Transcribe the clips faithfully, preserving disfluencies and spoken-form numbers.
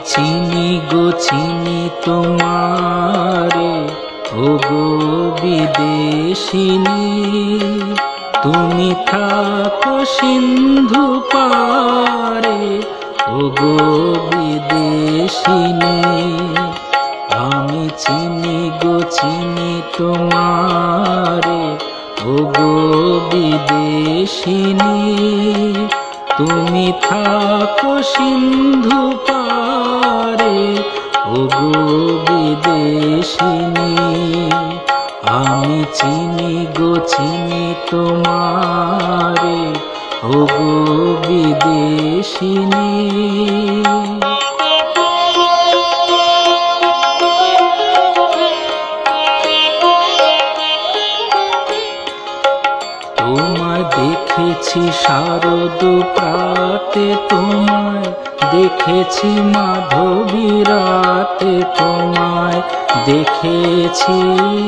চিনি গো চিনি তোমারে, ও গো বিদেশিনী। তুমি থাকো সিন্ধু পারে, ও গো বিদেশিনী। আমি চিনি গো চিনি তোমারে, ও গো বিদেশিনী। তুমি থাকো সিন্ধু পারে, ও গো বিদেশিনী। আমি চিনি গো চিনি তোমারে, ও গো বিদেশিনী। তোমায় দেখেছি শারদ প্রাতে, তোমায় দেখেছি মাধবী রাতে, তোমায় দেখেছি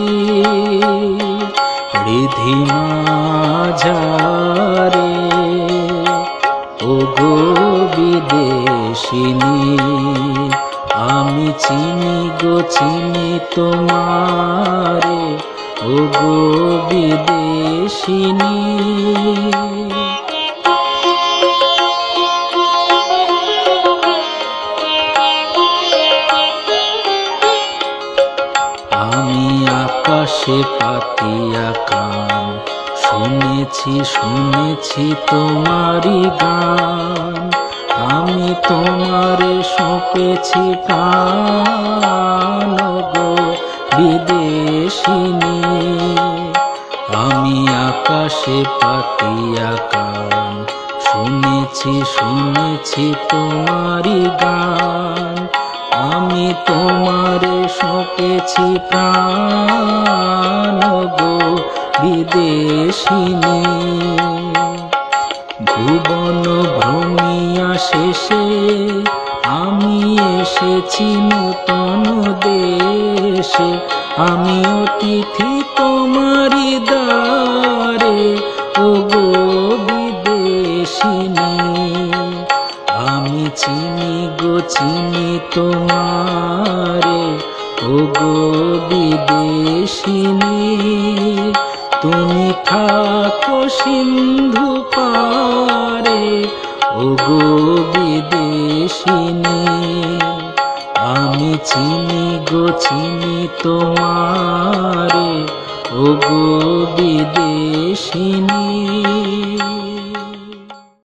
রিধিমাঝারে, ও গো বিদেশিনী। আমি চিনি গো চিনি তোমারে, ও গো বিদেশিনী। আমি আকাশে পাতিয়া কান, শুনেছি শুনেছি তোমারি গান। আমি তোমারে সঁপেছি প্রাণ, গো বিদেশিনী। আমি আকাশে পাতিয়া কান, শুনেছি শুনেছি তোমারি গান। আমি তোমারে সঁপেছি প্রাণ, গো বিদেশিনী। ভুবন ভ্রমিয়া শেষে আমি এসেছি নূতন দেশে। আমি অতিথি তোমারি দ্বারে, ও গো বিদেশিনী। আমি চিনি গো চিনি তোমারে, ও গো বিদেশিনী। তুমি থাকো সিন্ধু পারে, ও গো বিদেশিনী। আমি চিনি গো চিনি তোমারে, ও গো বিদেশিনী।